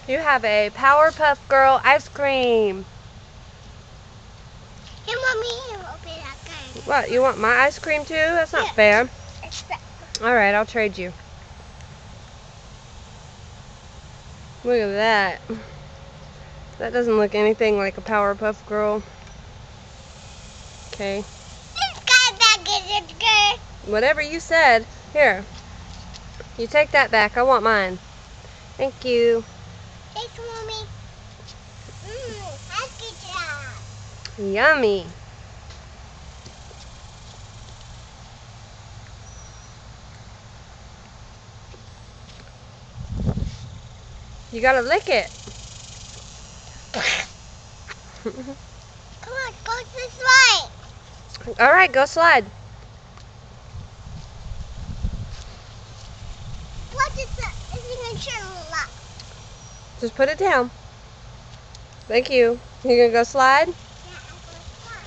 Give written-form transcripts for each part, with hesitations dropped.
You have a Powerpuff Girl ice cream. Hey, Mommy, open that guy. What, you want my ice cream too? That's not fair. Alright, I'll trade you. Look at that. That doesn't look anything like a Powerpuff Girl. Okay. Whatever you said. Here. You take that back. I want mine. Thank you. Thanks, Mommy. Yummy. You gotta lick it. Come on, go this way. Alright, go slide. What is that? It's in a lot. Just put it down. Thank you. You gonna go slide? Yeah, I'm going to slide.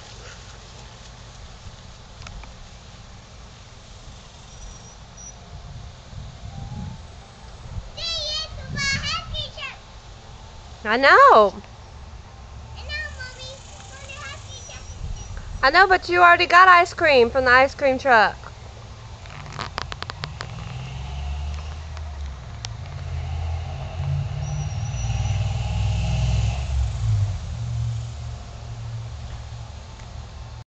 I know. I know, but you already got ice cream from the ice cream truck.